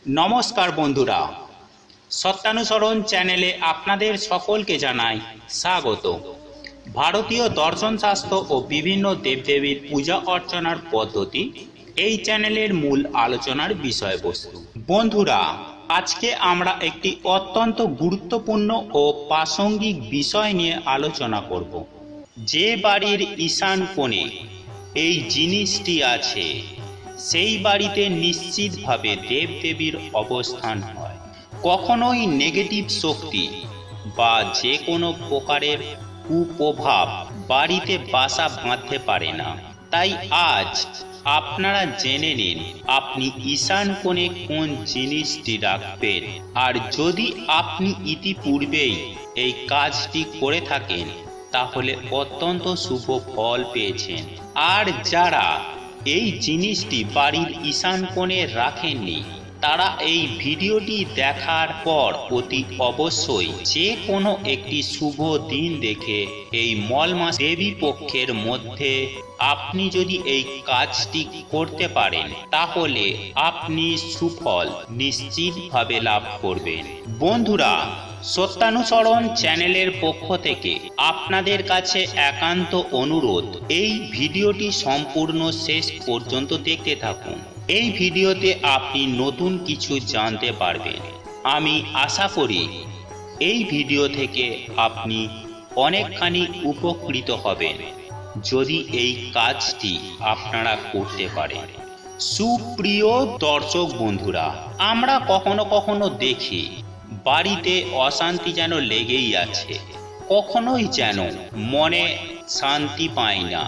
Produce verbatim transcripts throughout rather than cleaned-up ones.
নমস্কার বন্ধুরা, সত্যানুসরণ চ্যানেলে আপনাদের সকলকে জানাই স্বাগত। ভারতীয় দর্শনশাস্ত্র ও বিভিন্ন দেবদেবীর পূজা অর্চনার পদ্ধতি এই চ্যানেলের মূল আলোচনার বিষয়বস্তু। বন্ধুরা, আজকে আমরা একটি অত্যন্ত গুরুত্বপূর্ণ ও প্রাসঙ্গিক বিষয় নিয়ে আলোচনা করব। যে বাড়ির ঈশান কোণে এই জিনিসটি আছে সেই বাড়িতে নিশ্চিতভাবে দেবদেবীর অবস্থান হয়। কখনোই নেগেটিভ শক্তি বা যে কোনো প্রকারের কুপ্রভাব বাড়িতে বাসা বাঁধতে পারে না। তাই আজ আপনারা জেনে নিন আপনি ঈশান কোণে কোন জিনিসটি রাখবেন, আর যদি আপনি ইতিপূর্বেই এই কাজটি করে থাকেন তাহলে অত্যন্ত শুভ ফল পেয়েছেন। আর যারা এই জিনিসটি বাড়ির ঈশান কোণে রাখেননি তারা এই ভিডিওটি দেখার পর অতি অবশ্যই যে কোনো একটি শুভ দিন দেখে এই মল মাস দেবী পক্ষের মধ্যে আপনি যদি এই কাজটি করতে পারেন তাহলে আপনি সুফল নিশ্চিতভাবে লাভ করবেন। বন্ধুরা, সত্যানুসরণ চ্যানেলের পক্ষ থেকে আপনাদের কাছে একান্ত অনুরোধ, এই ভিডিওটি সম্পূর্ণ শেষ পর্যন্ত দেখতে থাকুন। এই ভিডিওতে আপনি নতুন কিছু জানতে পারবেন। আমি আশা করি এই ভিডিও থেকে আপনি অনেকখানি উপকৃত হবেন যদি এই কাজটি আপনারা করতে পারেন। সুপ্রিয় দর্শক বন্ধুরা, আমরা কখনো কখনো দেখি বাড়িতে অশান্তি যেন লেগেই আছে, কখনোই যেন মনে শান্তি পায় না।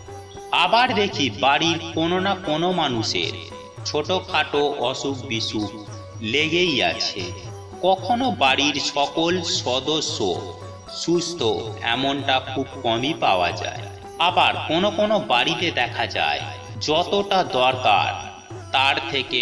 আবার দেখি বাড়ির কোনো না কোনো মানুষের ছোটোখাটো অসুখ বিসুখ লেগেই আছে। কখনো বাড়ির সকল সদস্য সুস্থ, এমনটা খুব কমই পাওয়া যায়। আবার কোনো কোনো বাড়িতে দেখা যায় যতটা দরকার তার থেকে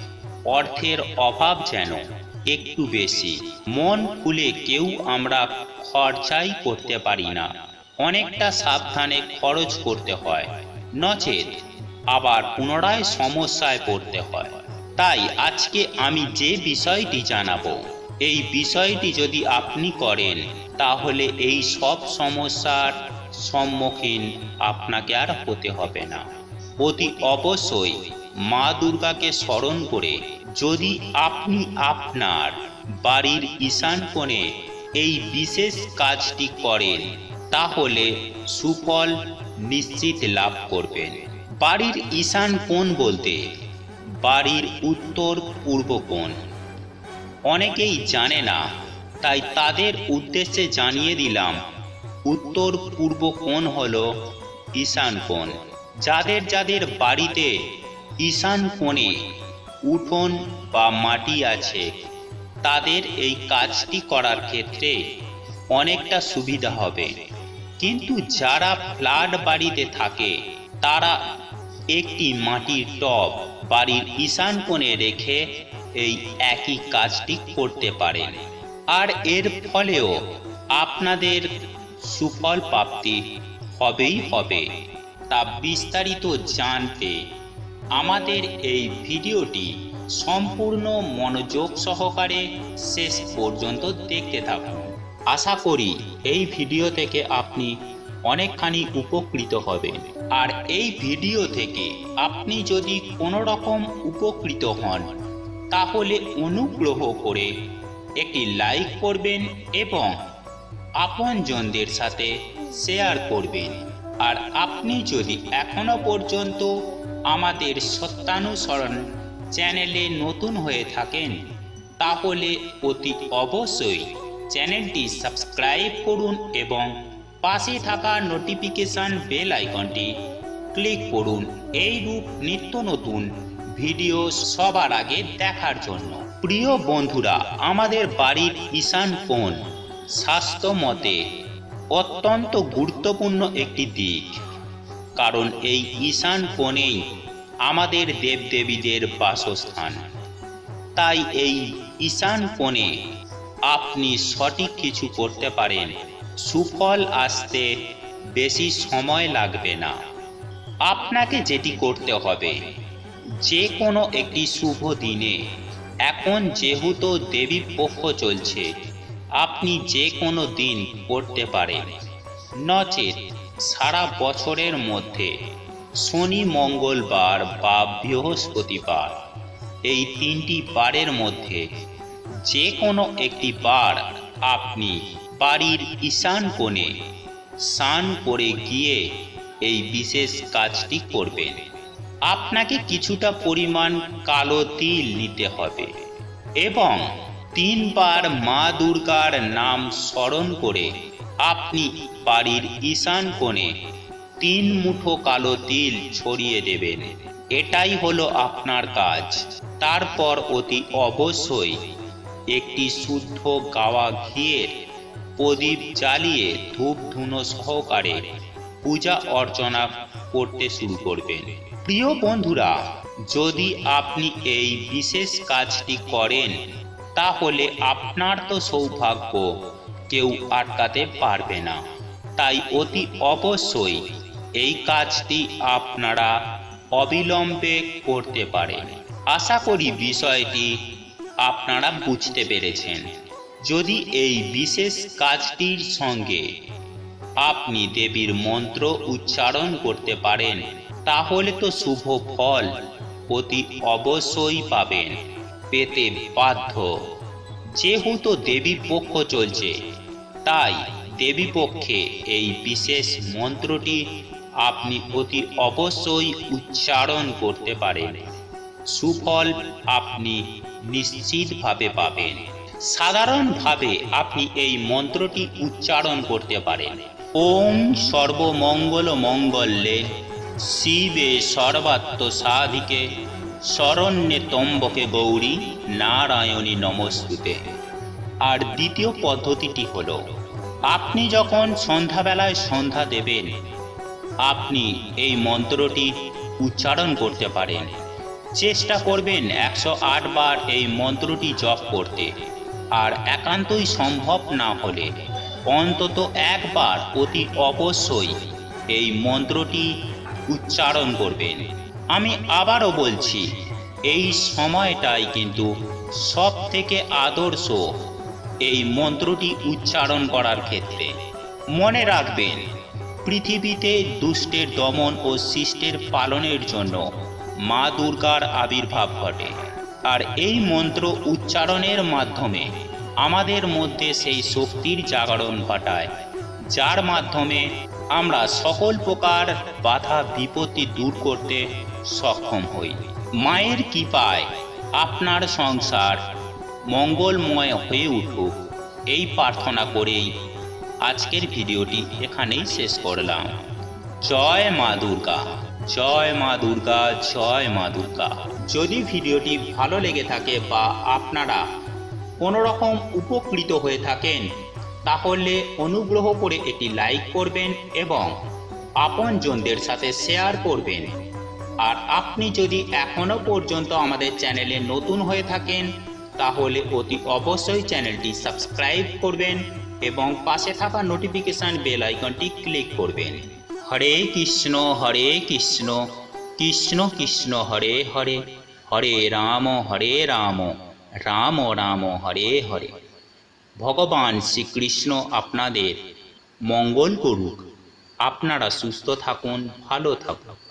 অর্থের অভাব যেন একটু বেশি। মন খুলে কেউ আমরা খরচাই করতে পারি না, অনেকটা সাবধানে খরচ করতে হয়, নচেত আবার পুনরায় সমস্যায় পড়তে হয়। তাই আজকে আমি যে বিষয়টি জানাবো, এই বিষয়টি যদি আপনি করেন তাহলে এই সব সমস্যার সম্মুখীন আপনাকে আর হতে হবে না। অতি অবশ্যই মা দুর্গাকে স্মরণ করে যদি আপনি আপনার বাড়ির ঈশান কোণে এই বিশেষ কাজটি করেন তাহলে সুফল নিশ্চিত লাভ করবেন। বাড়ির ঈশান কোণ বলতে বাড়ির উত্তর পূর্ব কোণ। অনেকেই জানে না, তাই তাদের উদ্দেশ্যে জানিয়ে দিলাম উত্তর পূর্ব কোণ হলো ঈশান কোণ। যাদের যাদের বাড়িতে ঈশান কোণে উঠোন বা মাটি আছে তাদের এই কাজটি করার ক্ষেত্রে অনেকটা সুবিধা হবে। কিন্তু যারা ফ্ল্যাট বাড়িতে থাকে তারা একটি মাটির টব বাড়ির ঈশান কোণে রেখে এই একই কাজটি করতে পারেন, আর এর ফলেও আপনাদের সুফল প্রাপ্তি হবেই হবে। তা বিস্তারিত জানতে আমাদের এই ভিডিওটি সম্পূর্ণ মনোযোগ সহকারে শেষ পর্যন্ত দেখতে থাকুন। আশা করি এই ভিডিও থেকে আপনি অনেকখানি উপকৃত হবেন। আর এই ভিডিও থেকে আপনি যদি কোনো রকম উপকৃত হন তাহলে অনুগ্রহ করে একটি লাইক করবেন এবং আপনজনদের সাথে শেয়ার করবেন। আর আপনি যদি এখনো পর্যন্ত আমাদের সত্যানুসরণ চ্যানেলে নতুন হয়ে থাকেন তাহলে অতি অবশ্যই চ্যানেলটি সাবস্ক্রাইব করুন এবং পাশে থাকা নোটিফিকেশন বেল আইকনটি ক্লিক করুন এই রূপ নিত্য নতুন ভিডিও সবার আগে দেখার জন্য। প্রিয় বন্ধুরা, আমাদের বাড়ির ঈশান কোণ স্বাস্থ্য মতে অত্যন্ত গুরুত্বপূর্ণ একটি দিক, কারণ এই ঈশান কোণেই আমাদের দেবদেবীদের বাসস্থান। তাই এই ঈশান কোণে আপনি সঠিক কিছু করতে পারেন, সুফল আসতে বেশি সময় লাগবে না। আপনাকে যেটি করতে হবে, যে কোনো একটি শুভ দিনে এখন যেহেতু দেবী পক্ষ চলছে, আপনি যে কোনো দিন করতে পারেন, নচেত সারা বছরের মধ্যে শনি, মঙ্গলবার বা বৃহস্পতিবার এই তিনটি বারের মধ্যে যে কোনো একটি বার আপনি বাড়ির ঈশান কোণে স্নান করে গিয়ে এই বিশেষ কাজটি করবেন। আপনাকে কিছুটা পরিমাণ কালো তিল নিতে হবে এবং তিনবার মা দুর্গার নাম স্মরণ করে আপনি বাড়ির ঈশান কোণে তিন মুঠো কালো তিল ছড়িয়ে দেবেন। এটাই হলো আপনার কাজ। তারপর অতি অবশ্যই একটি শুদ্ধ গাওয়া ঘিয়ের প্রদীপ জ্বালিয়ে ধূপ ধুনো সহকারে পূজা অর্চনা করতে শুরু করবেন। প্রিয় বন্ধুরা, যদি আপনি এই বিশেষ কাজটি করেন তাহলে আপনার তো সৌভাগ্য কেউ আটকাতে পারবে না। তাই অতি অবশ্যই এই কাজটি আপনারা অবিলম্বে করতে পারেন। আশা করি বিষয়টি আপনারা বুঝতে পেরেছেন। যদি এই বিশেষ কাজটির সঙ্গে আপনি দেবীর মন্ত্র উচ্চারণ করতে পারেন তাহলে তো শুভ ফল অতি অবশ্যই পাবেন, পেতে বাধ্য। যেহেতু দেবী পক্ষ চলছে, তাই দেবী পক্ষে এই বিশেষ মন্ত্রটি আপনি অতি অবশ্যই উচ্চারণ করতে পারেন। সুফল আপনি নিশ্চিতভাবে পাবেন। সাধারণভাবে আপনি এই মন্ত্রটি উচ্চারণ করতে পারেন। ওম সর্বমঙ্গল মঙ্গলে শিবে সর্বাত্ম সাধিকে শরণ্যে ত্র্যম্বকে গৌরী নারায়ণী নমস্তুতে। আর দ্বিতীয় পদ্ধতিটি হলো, আপনি যখন সন্ধ্যাবেলায় সন্ধ্যা দেবেন আপনি এই মন্ত্রটি উচ্চারণ করতে পারেন। চেষ্টা করবেন একশো আট বার এই মন্ত্রটি জপ করতে, আর একান্তই সম্ভব না হলে অন্তত একবার অতি অবশ্যই এই মন্ত্রটি উচ্চারণ করবেন। আমি আবারও বলছি, এই সময়টাই কিন্তু সব থেকে আদর্শ এই মন্ত্রটি উচ্চারণ করার ক্ষেত্রে। মনে রাখবেন, পৃথিবীতে দুষ্টের দমন ও শিষ্টের পালনের জন্য মা দুর্গার আবির্ভাব ঘটে, আর এই মন্ত্র উচ্চারণের মাধ্যমে আমাদের মধ্যে সেই শক্তির জাগরণ ঘটায়, যার মাধ্যমে আমরা সকল প্রকার বাধা বিপত্তি দূর করতে সক্ষম হই। মায়ের কৃপায় আপনার সংসার মঙ্গলময় হয়ে উঠুক, এই প্রার্থনা করেই আজকের ভিডিওটি এখানেই শেষ করলাম। জয় মা দুর্গা, জয় মা দুর্গা, জয় মা দুর্গা। যদি ভিডিওটি ভালো লেগে থাকে বা আপনারা কোনো রকম উপকৃত হয়ে থাকেন তাহলে অনুগ্রহ করে একটি লাইক করবেন এবং আপনজনদের সাথে শেয়ার করবেন। আর আপনি যদি এখনো পর্যন্ত আমাদের চ্যানেলে নতুন হয়ে থাকেন তাহলে অতি অবশ্যই চ্যানেলটি সাবস্ক্রাইব করবেন এবং পাশে থাকা নোটিফিকেশন বেল আইকনটি ক্লিক করবেন। হরে কৃষ্ণ হরে কৃষ্ণ কৃষ্ণ কৃষ্ণ হরে হরে, হরে রাম হরে রাম রাম রাম হরে হরে। ভগবান শ্রীকৃষ্ণ আপনাদের মঙ্গল করুক। আপনারা সুস্থ থাকুন, ভালো থাকুন।